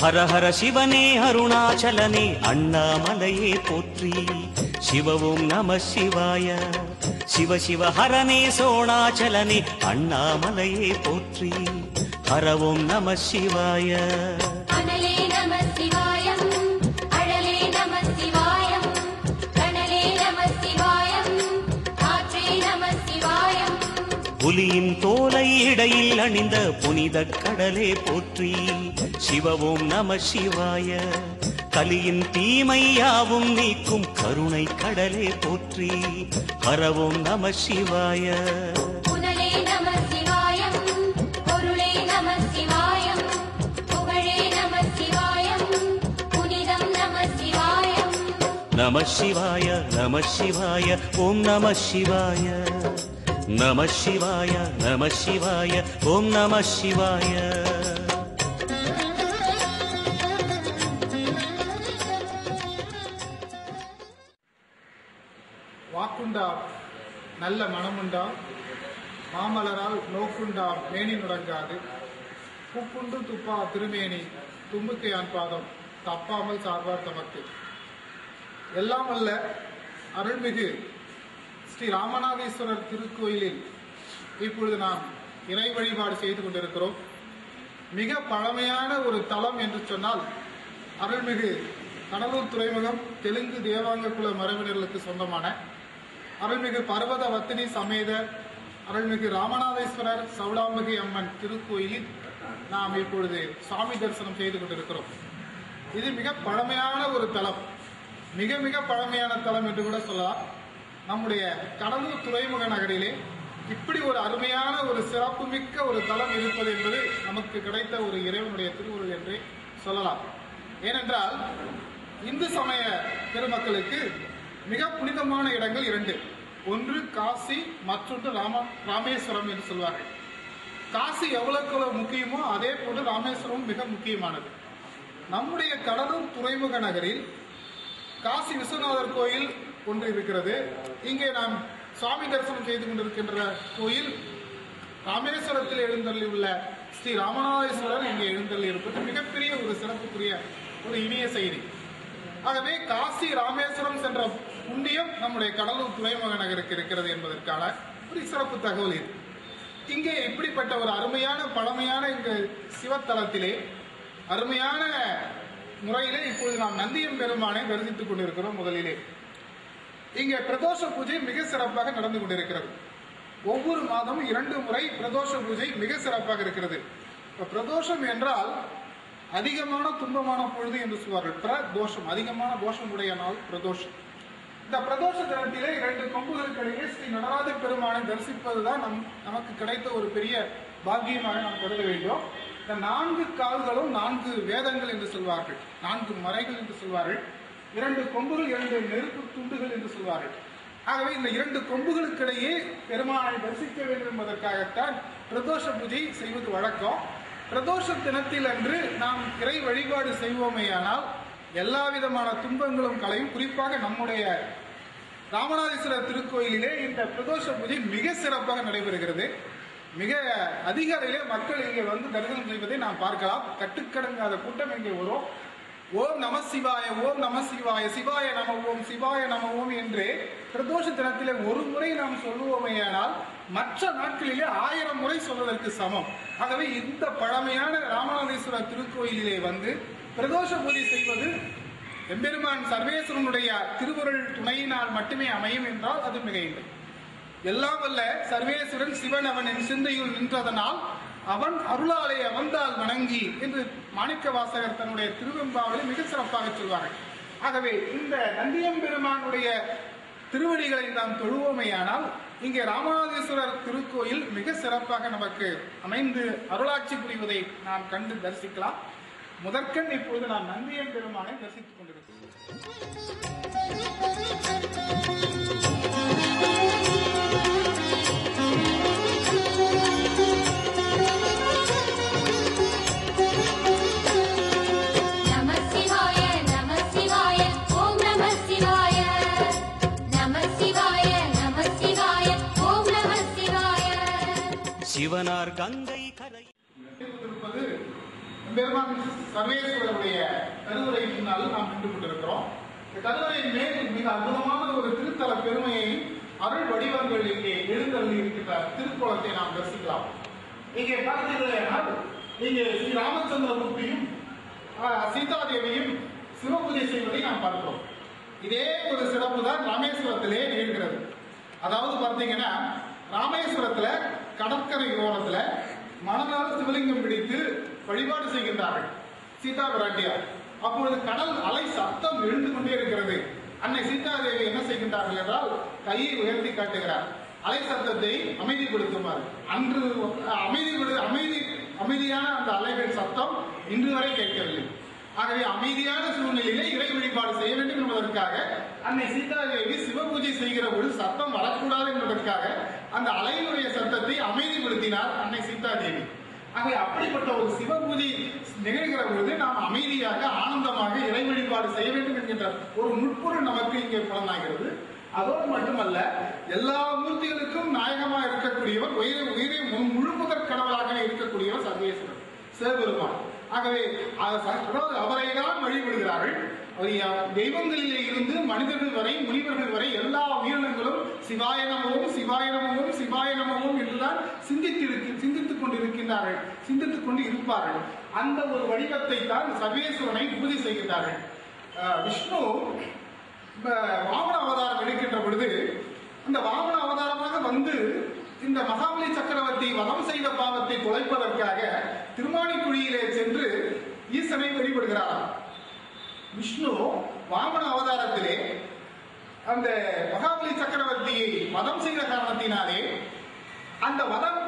हर हर शिवने अरुणाचलने अण्णामलये पोत्री शिव ओं नमः शिवाय शिव शिव हरने सोणाचलने अण्णामलये पोत्री हर ओं नमः शिवाय अनले नमः शिवाय अडले नमः शिवाय कनले नमः शिवाय आत्रे नमः शिवाय புலியின் தோலை இடையில் அணிந்த புனித கடலே போற்றி சிவ ஓம் நம சிவாய கலியின் தீமையாவும் நீக்கும் கருணை கடலே போற்றி ஹர ஓம் நம சிவாய புனலே நமः शिवाय பொருளே நமः शिवाय புகழே நமः शिवाय புனிதம் நமः शिवाय நம சிவாய நம சிவாய ஓம் நம சிவாய நம சிவாய நம சிவாய ஓம் நம சிவாய வாக்குண்டா நல்ல மனமுண்டா மாமலரால் நோக்குண்டா மேனி நுடங்காது புப்புண்டு துப்பா திருமேனி தும்புக்கையான் பாதம் தப்பாமல் சார்பார் தமக்கு எல்லாம் அல்ல அருள்மிகு ஸ்ரீ ராமநாதேஸ்வரர் திருக்கோயிலில் இப்பொழுது நாம் இறை வழிபாடு செய்து கொண்டிருக்கிறோம். மிக பழமையான ஒரு தலம் என்று சொன்னால் அருள்மிகு கடலூர் துறைமுகம் தெலுங்கு தேவாங்க குல மரபினர்களுக்கு சொந்தமான அருள்மிகு பர்வத வத்தினி சமேத அருள்மிகு ராமநாதேஸ்வரர் சௌடாம்பகை அம்மன் திருக்கோயிலில் நாம் இப்பொழுது சுவாமி தரிசனம் செய்து கொண்டிருக்கிறோம். இது மிக பழமையான ஒரு தலம், மிக மிக பழமையான தலம் என்று கூட சொல்லலாம். நம்முடைய கடலூர் துறைமுக நகரிலே இப்படி ஒரு அருமையான ஒரு சிறப்புமிக்க ஒரு தலம் இருப்பது என்பது நமக்கு கிடைத்த ஒரு இறைவனுடைய திருவுருள் என்றே சொல்லலாம். ஏனென்றால் இந்து சமய பெருமக்களுக்கு மிக புனிதமான இடங்கள் இரண்டு. ஒன்று காசி, மற்றொன்று ராமேஸ்வரம் என்று சொல்வார்கள். காசி எவ்வளவு முக்கியமோ அதே போன்று ராமேஸ்வரம் மிக முக்கியமானது. நம்முடைய கடலூர் துறைமுக நகரில் காசி விஸ்வநாதர் கோயில் ஒன்று இருக்கிறது. இங்கே நாம் சுவாமி தரிசனம் செய்து கொண்டிருக்கின்ற கோயில் ராமேஸ்வரத்தில் எழுந்தள்ளி உள்ள ஸ்ரீ ராமநாதேஸ்வரர் இங்கே எழுந்தள்ளி இருப்பது மிகப்பெரிய ஒரு சிறப்புக்குரிய ஒரு இனிய செய்தி. ஆகவே காசி ராமேஸ்வரம் சென்ற புண்ணியம் நம்முடைய கடலூர் துறைமுக நகருக்கு இருக்கிறது என்பதற்கான ஒரு சிறப்பு தகவல் இது. இங்கே இப்படிப்பட்ட ஒரு அருமையான பழமையான இங்கு சிவத்தலத்திலே அருமையான முறையிலே இப்பொழுது நாம் நந்தியம் பெருமானை தரிசித்துக் கொண்டிருக்கிறோம். முதலிலே இங்கே பிரதோஷ பூஜை மிக சிறப்பாக நடந்து கொண்டிருக்கிறது. ஒவ்வொரு மாதமும் 2 முறை பிரதோஷ பூஜை மிக சிறப்பாக இருக்கிறது. பிரதோஷம் என்றால் அதிகமான துன்பமான பொழுது என்று சொல்வார்கள். பிரதோஷம் அதிகமான தோஷம் உடைய நாள் பிரதோஷம். இந்த பிரதோஷ தினத்திலே 2 கொம்புகளுக்கிடையே ஸ்ரீ நடராஜ பெருமானை தரிசிப்பதுதான் நமக்கு கிடைத்த ஒரு பெரிய பாக்கியமாக நாம் கருத வேண்டும். இந்த 4 கால்களும் 4 வேதங்கள் என்று சொல்வார்கள், 4 மறைகள் என்று சொல்வார்கள். 2 கொம்புகள் 2 நெருப்பு துண்டுகள் என்று சொல்வார்கள். ஆகவே இந்த 2 கொம்புகளுக்கிடையே பெருமானை தரிசிக்க வேண்டும் என்பதற்காகத்தான் பிரதோஷ பூஜை செய்வது வழக்கம். பிரதோஷ தினத்தில் அன்று நாம் இறை வழிபாடு செய்வோமேயானால் எல்லா விதமான துன்பங்களும் களையும். குறிப்பாக நம்முடைய ராமநாதேஸ்வரர் திருக்கோயிலிலே இந்த பிரதோஷ பூஜை மிக சிறப்பாக நடைபெறுகிறது. மிக அதிக அளவிலே மக்கள் இங்கே வந்து தரிசனம் செய்வதை நாம் பார்க்கலாம். கட்டுக்கடங்காத கூட்டம் இங்கே வரும். ஓம் நம சிவாய, ஓம் நம சிவாய, சிவாய நம ஓம், சிவாய நம ஓம் என்று பிரதோஷ தினத்திலே ஒரு முறை நாம் சொல்லுவோமேயானால் மற்ற நாட்களிலே 1000 முறை சொல்வதற்கு சமம். ஆகவே இந்த பழமையான ராமநாதேஸ்வரர் திருக்கோயிலிலே வந்து பிரதோஷ பூஜை செய்வது எம்பெருமான் சர்வேஸ்வரனுடைய திருவுருள் துணையினால் மட்டுமே அமையும் என்றால் அது மிக இல்லை. எல்லாம் வல்ல சர்வேஸ்வரன் சிவன் அவனின் சிந்தையுள் நின்றதனால் அவன் அருளாலே அவந்தால் வணங்கி என்று மாணிக்க வாசகர் தன்னுடைய திருவெம்பாவிலே மிக சிறப்பாக சொல்வார்கள். ஆகவே இந்த நந்தியம்பெருமானுடைய திருவடிகளை நாம் தொழுவோமையானால் இங்கே ராமநாதேஸ்வரர் திருக்கோயில் மிக சிறப்பாக நமக்கு அமைந்து அருளாட்சி புரிவதை நாம் கண்டு தரிசிக்கலாம். முதற்கண் இப்பொழுது நாம் நந்தியம்பெருமானை தரிசித்துக் கொண்டிருக்கிறோம். சிவனார் கங்கை கரை எம்பெருமான் சர்வேஸ்வரருடைய கருவறை முன்னால் நாம் நின்று கொண்டிருக்கிறோம். இந்த கருவறையின் மேல் மிக அற்புதமான ஒரு திருத்தல பெருமையை அருள் வடிவங்கள் இங்கே எழுந்தள்ளி இருக்கின்ற திருக்கோலத்தை நாம் தரிசிக்கலாம். இங்கே பார்த்தீர்கள், இங்கே ஸ்ரீ ராமச்சந்திரமூர்த்தியும் சீதாதேவியும் சிவபூஜை செய்வதை நாம் பார்க்கிறோம். இதே ஒரு சிறப்பு தான் ராமேஸ்வரத்திலே நிகழ்கிறது. அதாவது பார்த்தீங்கன்னா, ராமேஸ்வரத்துல கடற்கரை ஓரத்துல மணலால் சிவலிங்கம் பிடித்து வழிபாடு செய்கின்றார்கள் சீதா பிராட்டியார். அப்பொழுது கடல் அலை சத்தம் எழுந்து கொண்டே இருக்கிறது. அன்னை சீதாதேவி என்ன செய்கின்றார்கள் என்றால் கையை உயர்த்தி காட்டுகிறார், அலை சத்தத்தை அமைதிப்படுத்துமாறு. அன்று அமைதியான அந்த அலைகள் சத்தம் இன்று வரை கேட்கவில்லை. ஆகவே அமைதியான சூழ்நிலையிலே இறை வழிபாடு செய்ய வேண்டும் என்பதற்காக அன்னை சீதாதேவி சிவபூஜை செய்கிற பொழுது சத்தம் வரக்கூடாது என்பதற்காக அந்த அலையினுடைய சத்தத்தை அமைதிப்படுத்தினார் அன்னை சீதாதேவி. ஆகவே அப்படிப்பட்ட ஒரு சிவபூஜை நிகழ்கிற பொழுது நாம் அமைதியாக ஆனந்தமாக இறை வழிபாடு செய்ய வேண்டும் என்கின்ற ஒரு முற்பொருள் நமக்கு இங்கே புலனாகிறது. அதோடு மட்டுமல்ல, எல்லா மூர்த்திகளுக்கும் நாயகமாக இருக்கக்கூடியவர், உயிரை முழுமுதற் கடவுளாக இருக்கக்கூடியவர் சர்வேஸ்வரர் சிவபெருமான். ஆகவே அவரை தான் வழிபடுகிறார்கள். தெய்வங்களிலே இருந்து மனிதர்கள் வரை முனிவர்கள் வரை எல்லா உயிரினங்களும் சிவாய நமவும் சிவாய நமவும் சிவாய நமவும் என்றுதான் சிந்தித்துக் கொண்டிருக்கின்றார்கள், சிந்தித்துக் கொண்டு இருப்பார்கள். அந்த ஒரு வடிவத்தை தான் சர்வேஸ்வரனை பூஜை செய்கின்றார்கள். விஷ்ணு வாமன அவதாரம் எடுக்கின்ற பொழுது அந்த வாமன அவதாரமாக வந்து இந்த மகாபலி சக்கரவர்த்தி வதம் செய்த பாவத்தை தொலைப்பதற்காக திருமாணிக்குழியிலே சென்று ஈசனை வழிபடுகிறாராம். விஷ்ணு வாமன அவதாரத்திலே அந்த மகாபலி சக்கரவர்த்தியை வதம் செய்த காரணத்தினாலே அந்த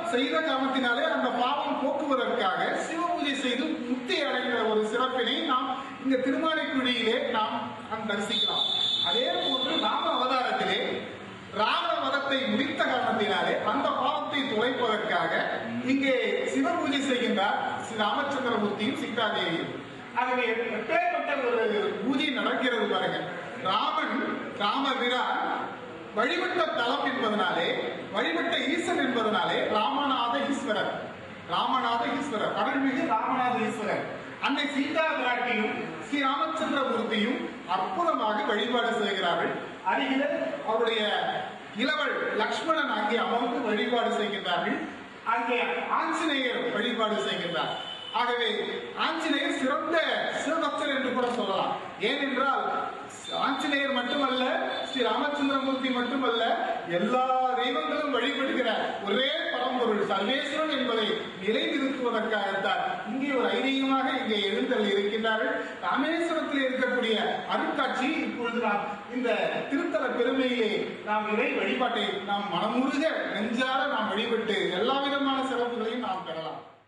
பாவம் போக்குவதற்காக சிவபூஜை செய்து முக்தி அடைகிற ஒரு சிறப்பினை நாம் இந்த திருமாணிக்குழியிலே நாம் தரிசிக்கலாம். அதே போன்று ராம அவதாரத்திலே ராவண வதத்தை முடித்த காரணத்தினாலே அந்த பாவத்தை துளைப்பதற்காக இங்கே சிவபூஜை செய்கின்றார் ஸ்ரீ ராமச்சந்திரமூர்த்தியும் சீதாதேவியும். ஆகவே எப்பேற்பட்ட ஒரு பூஜை நடக்கிறது பாருங்க. ராமபிரான் வழிபட்ட தலம் என்பதனாலே, வழிபட்ட ஈசன் என்பதனாலே ராமநாத ஈஸ்வரர், அருள்மிகு ராமநாத ஈஸ்வரர். அன்னை சீதா பிராட்டியும் ஸ்ரீ ராமச்சந்திரமூர்த்தியும் அற்புதமாக வழிபாடு செய்கிறார்கள். அருகில் அவருடைய இளவல் லக்ஷ்மணன் அங்கே அமர்ந்து வழிபாடு செய்கின்றார்கள். அங்கே ஆஞ்சநேயர் வழிபாடு செய்கின்றார். ஆகவே ஆஞ்சநேயர் சிறந்த சிவபக்தர் என்று கூட சொல்லலாம். ஏனென்றால் ஆஞ்சநேயர் மட்டுமல்ல, ஸ்ரீ ராமச்சந்திரமூர்த்தி மட்டுமல்ல, எல்லா தெய்வங்களும் வழிபடுகிற ஒரே பரம்பொருள் சர்வேஸ்வரன் என்பதை நிலைநிறுத்துவதற்காகத்தான் இங்கே ஒரு ஐதீகமாக இங்கே எழுந்தள்ளி இருக்கின்றார்கள். ராமேஸ்வரத்தில் இருக்கக்கூடிய அருட்காட்சி இப்பொழுது நாம் இந்த திருத்தல பெருமையிலே நாம் இறை வழிபாட்டை நாம் மனமுருக நெஞ்சார நாம் வழிபட்டு எல்லா விதமான சிறப்புகளையும் நாம் பெறலாம்.